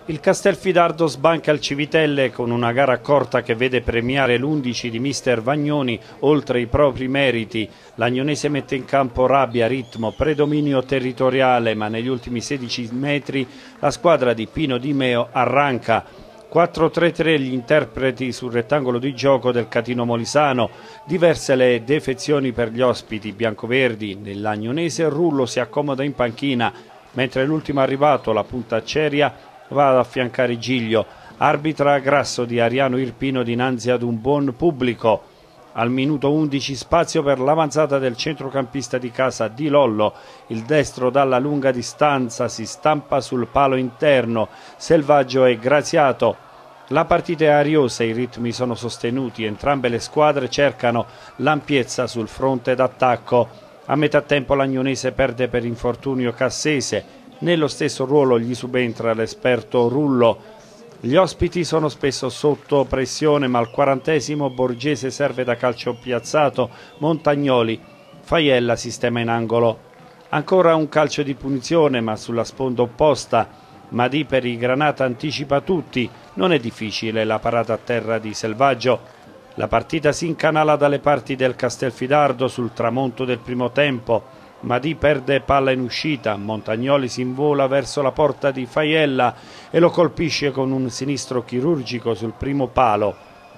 Il Castelfidardo sbanca il Civitelle con una gara corta che vede premiare l'11 di mister Vagnoni oltre i propri meriti. L'Agnonese mette in campo rabbia, ritmo, predominio territoriale, ma negli ultimi 16 metri la squadra di Pino Di Meo arranca. 4-3-3 gli interpreti sul rettangolo di gioco del Catino Molisano. Diverse le defezioni per gli ospiti biancoverdi. Nell'Agnonese Rullo si accomoda in panchina, mentre l'ultimo arrivato, la punta Ceria, va ad affiancare Giglio. Arbitra Grasso di Ariano Irpino dinanzi ad un buon pubblico. Al minuto 11 spazio per l'avanzata del centrocampista di casa Di Lollo. Il destro dalla lunga distanza si stampa sul palo interno. Selvaggio e Graziato. La partita è ariosa, i ritmi sono sostenuti. Entrambe le squadre cercano l'ampiezza sul fronte d'attacco. A metà tempo l'Agnonese perde per infortunio Cassese. Nello stesso ruolo gli subentra l'esperto Rullo. Gli ospiti sono spesso sotto pressione, ma al 40° Borgese serve da calcio piazzato. Montagnoli, Faiella sistema in angolo. Ancora un calcio di punizione, ma sulla sponda opposta. Madì per i Granata anticipa tutti. Non è difficile la parata a terra di Selvaggio. La partita si incanala dalle parti del Castelfidardo sul tramonto del primo tempo. Madì perde palla in uscita, Montagnoli si invola verso la porta di Faiella e lo colpisce con un sinistro chirurgico sul primo palo.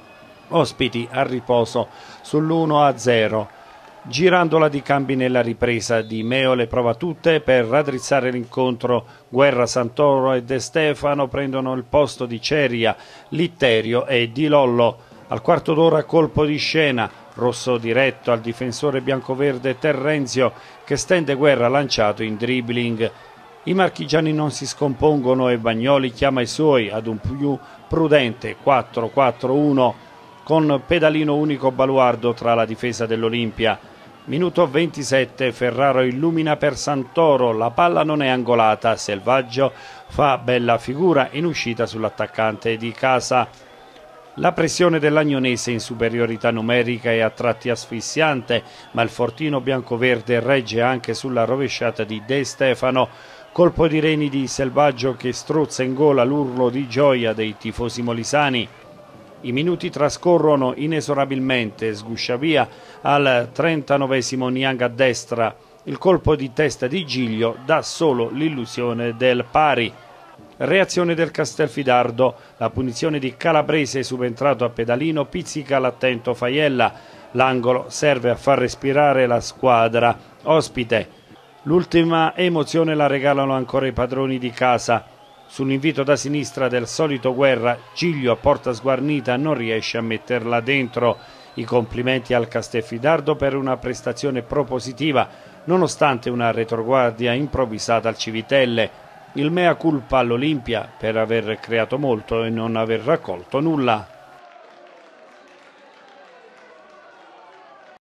Ospiti a riposo sull'1-0. Girandola di Cambi nella ripresa, Di Meo le prova tutte per raddrizzare l'incontro. Guerra, Santoro e De Stefano prendono il posto di Ceria, Litterio e Di Lollo. Al quarto d'ora colpo di scena. Rosso diretto al difensore biancoverde Terrenzio che stende Guerra lanciato in dribbling. I marchigiani non si scompongono e Bagnoli chiama i suoi ad un più prudente 4-4-1 con pedalino unico baluardo tra la difesa dell'Olimpia. Minuto 27, Ferraro illumina per Santoro, la palla non è angolata, Selvaggio fa bella figura in uscita sull'attaccante di casa. La pressione dell'Agnonese in superiorità numerica è a tratti asfissiante, ma il fortino biancoverde regge anche sulla rovesciata di De Stefano. Colpo di reni di Selvaggio che strozza in gola l'urlo di gioia dei tifosi molisani. I minuti trascorrono inesorabilmente, sguscia via al 39° Niang a destra. Il colpo di testa di Giglio dà solo l'illusione del pari. Reazione del Castelfidardo, la punizione di Calabrese subentrato a pedalino pizzica l'attento Faiella, l'angolo serve a far respirare la squadra ospite. L'ultima emozione la regalano ancora i padroni di casa. Sull'invito da sinistra del solito Guerra, Giglio a porta sguarnita non riesce a metterla dentro. I complimenti al Castelfidardo per una prestazione propositiva, nonostante una retroguardia improvvisata al Civitelle. Il mea culpa all'Olimpia per aver creato molto e non aver raccolto nulla.